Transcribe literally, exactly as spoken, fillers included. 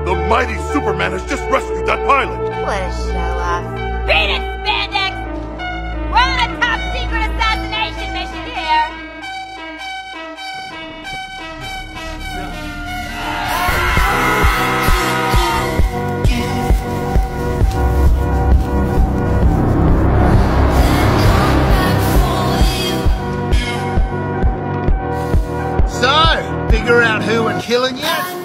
The mighty Superman has just rescued that pilot! What a show-off. Beat it, Spandex! We're on a top-secret assassination mission here! So, figure out who we're killing yet?